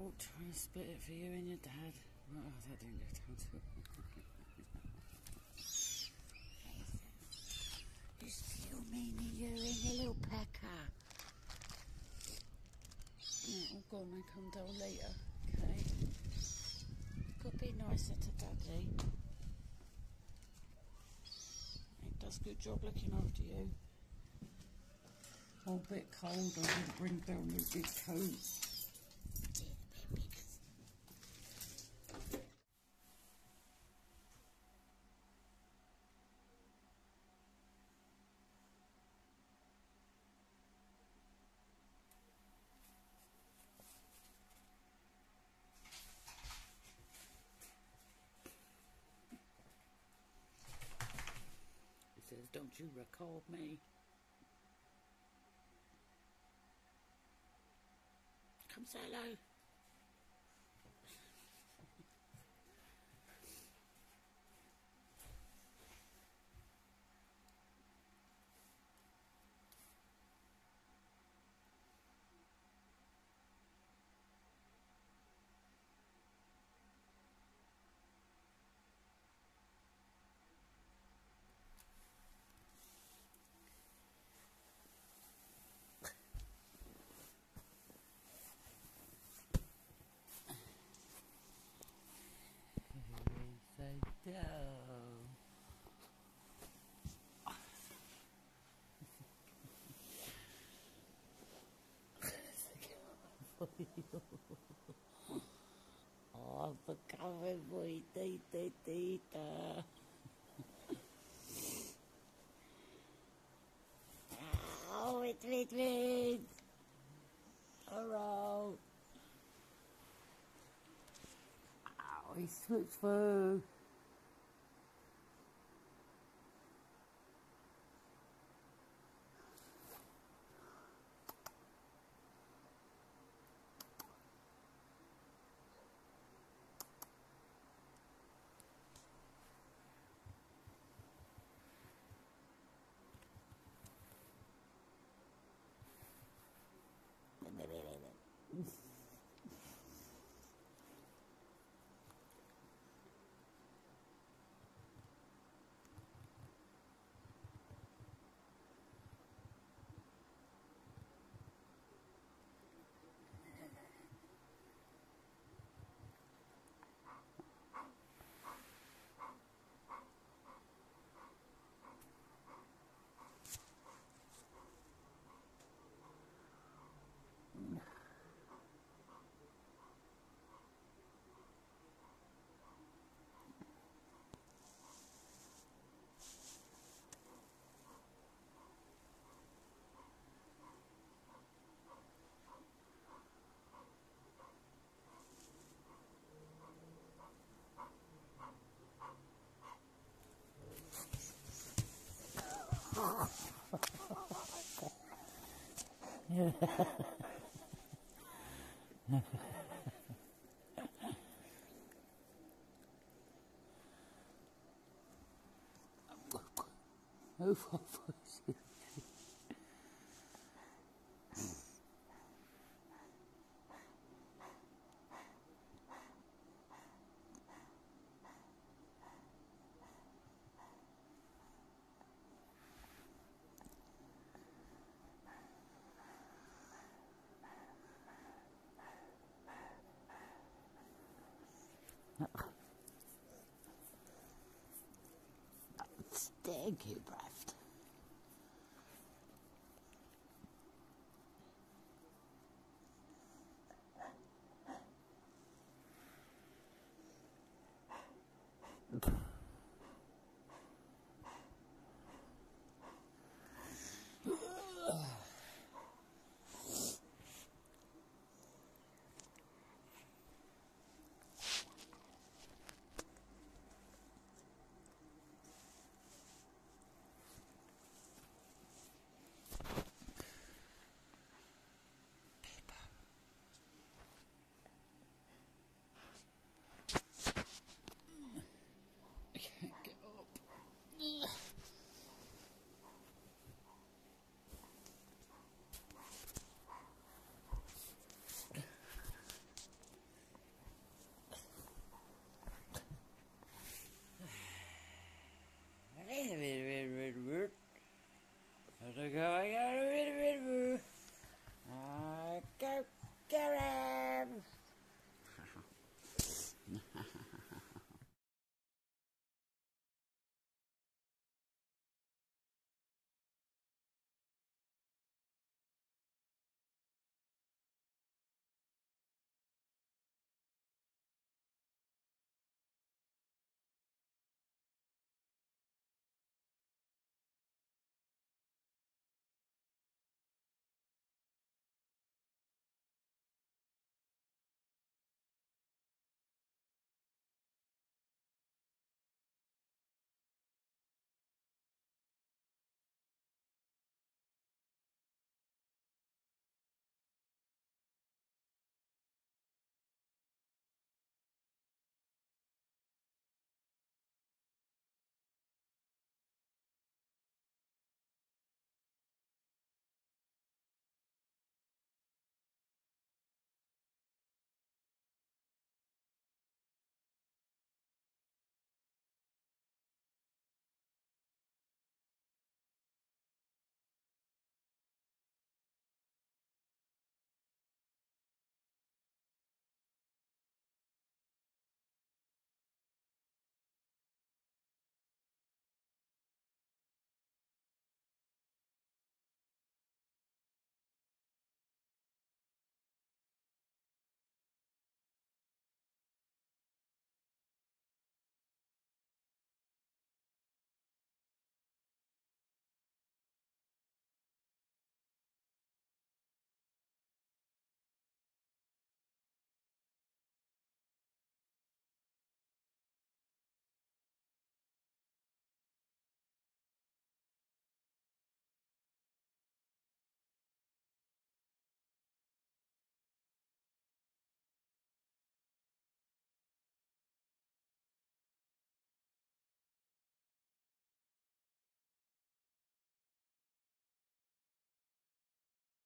Oh, trying to split it for you and your dad. Oh, that didn't go down too You still meanie, you and your little pecker. Oh, go on, I come down later. Okay. Got to be nicer to Daddy. He does a good job looking after you. Oh, a bit cold. I'm going to bring down your big coat. He says, don't you record me? Come say hello. Say no. Oh, I'm coming, boy, tita. Oh, wait. Hello. Oh, he slipped through. Oh, for fuck's sake. Stinky breath. Go, go, get him!